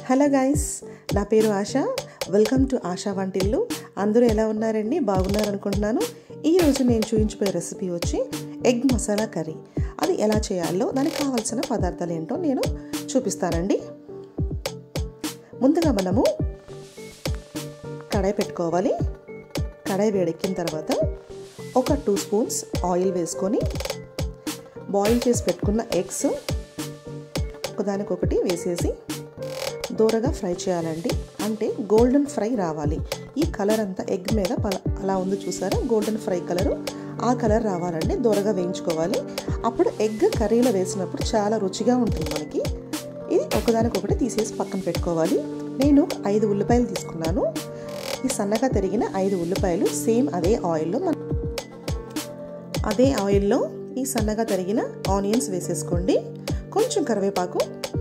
Hello guys, నా పేరు ఆశ. Welcome to ASHA వంటిల్లు. అందరూ ఎలా ఉన్నారండి? బాగున్నారు అనుకుంటున్నాను. ఈరోజు నేను చూపించబోయే రెసిపీ వచ్చి ఎగ్ మసాలా కర్రీ. అది ఎలా చేయాలో దానికి కావాల్సిన పదార్థాలు ఏంటో నేను చూపిస్తానండి. ముందుగా మనము కడాయి పెట్టుకోవాలి. కడాయి వేడెక్కిన తర్వాత ఒక 2 స్పూన్స్ ఆయిల్ వేసుకొని బాయిల్ చేసి పెట్టుకున్న ఎగ్స్ ఒకదానికొకటి వేసేసి దూరగా ఫ్రై చేయాలండి. అంటే గోల్డెన్ ఫ్రై రావాలి. ఈ కలర్ అంతా ఎగ్ మీద అలా ఉంది చూసారా, గోల్డెన్ ఫ్రై కలరు, ఆ కలర్ రావాలండి. దూరగా వేయించుకోవాలి. అప్పుడు ఎగ్ కర్రీలో వేసినప్పుడు చాలా రుచిగా ఉంటుంది మనకి. ఇది ఒకదానికొకటి తీసేసి పక్కన పెట్టుకోవాలి. నేను 5 ఉల్లిపాయలు తీసుకున్నాను. ఈ సన్నగా తరిగిన 5 ఉల్లిపాయలు సేమ్ అదే ఆయిల్లో ఈ సన్నగా తరిగిన ఆనియన్స్ వేసేసుకోండి. కొంచెం కరివేపాకు,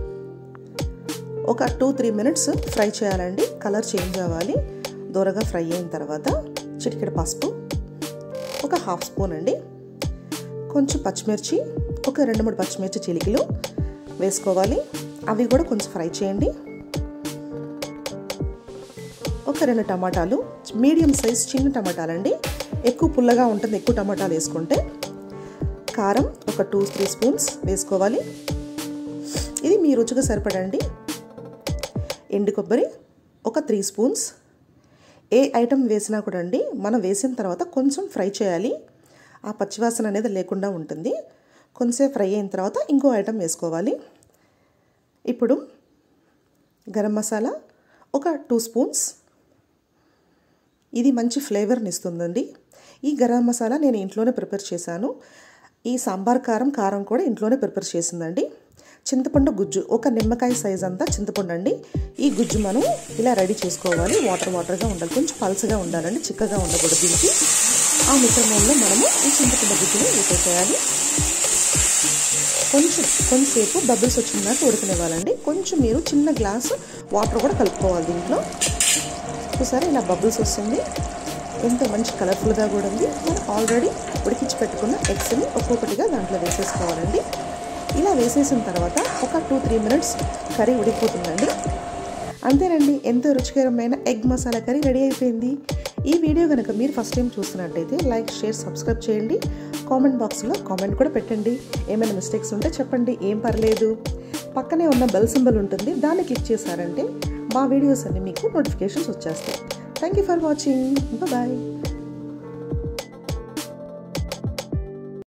ఒక 2-3 మినిట్స్ ఫ్రై చేయాలండి. కలర్ చేంజ్ అవ్వాలి. దూరగా ఫ్రై అయిన తర్వాత చిటికెడు పసుపు, ఒక 1/2 స్పూన్ అండి, కొంచెం పచ్చిమిర్చి, ఒక 2-3 పచ్చిమిర్చి చిలికలు వేసుకోవాలి. అవి కూడా కొంచెం ఫ్రై చేయండి. ఒక 2 టమాటాలు, మీడియం సైజ్ చిన్న టమాటాలండి. ఎక్కువ పుల్లగా ఉంటుంది ఎక్కువ టమాటాలు వేసుకుంటే. కారం ఒక 2-3 స్పూన్స్ వేసుకోవాలి. ఇది మీ రుచిగా సరిపడండి. ఎండు కొబ్బరి ఒక 3 స్పూన్స్. ఏ ఐటెం వేసినా కూడా అండి మనం వేసిన తర్వాత కొంచెం ఫ్రై చేయాలి. ఆ పచ్చివాసన అనేది లేకుండా ఉంటుంది. కొంచెం ఫ్రై అయిన తర్వాత ఇంకో ఐటెం వేసుకోవాలి. ఇప్పుడు గరం మసాలా ఒక 2 స్పూన్స్. ఇది మంచి ఫ్లేవర్ని ఇస్తుందండి. ఈ గరం మసాలా నేను ఇంట్లోనే ప్రిపేర్ చేశాను. ఈ సాంబార్ కారం కూడా ఇంట్లోనే ప్రిపేర్ చేసిందండి. చింతపండు గుజ్జు ఒక నిమ్మకాయ సైజ్ అంతా చింతపండు అండి. ఈ గుజ్జు మనం ఇలా రెడీ చేసుకోవాలి. వాటర్గా ఉండాలి, కొంచెం పల్చగా ఉండాలండి, చిక్కగా ఉండకూడదు. దీనికి ఆ మిశ్రమంలో మనము ఈ చింతపండు గుజ్జుని వేసేసేయాలి. కొంచెంసేపు బబుల్స్ వచ్చినాక ఉడకనివ్వాలండి. కొంచెం మీరు చిన్న గ్లాసు వాటర్ కూడా కలుపుకోవాలి దీంట్లో. ఒకసారి ఇలా బబుల్స్ వస్తుంది. ఎంత మంచి కలర్ఫుల్గా కూడా ఉంది. మనం ఆల్రెడీ ఉడికించి పెట్టుకున్న ఎగ్స్ని ఒక్కొక్కటిగా దాంట్లో వేసేసుకోవాలండి. ఇలా వేసేసిన తర్వాత ఒక 2-3 మినిట్స్ కర్రీ ఉడికిపోతుందండి. అంతేనండి, ఎంతో రుచికరమైన ఎగ్ మసాలా కర్రీ రెడీ అయిపోయింది. ఈ వీడియో కనుక మీరు ఫస్ట్ టైం చూస్తున్నట్టయితే లైక్, షేర్, సబ్స్క్రైబ్ చేయండి. కామెంట్ బాక్స్లో కామెంట్ కూడా పెట్టండి. ఏమైనా మిస్టేక్స్ ఉంటే చెప్పండి, ఏం పర్లేదు. పక్కనే ఉన్న బెల్ సింబల్ ఉంటుంది, దాన్ని క్లిక్ చేశారంటే మా వీడియోస్ అన్ని మీకు నోటిఫికేషన్స్ వచ్చేస్తాయి. Thank you for watching. Bye.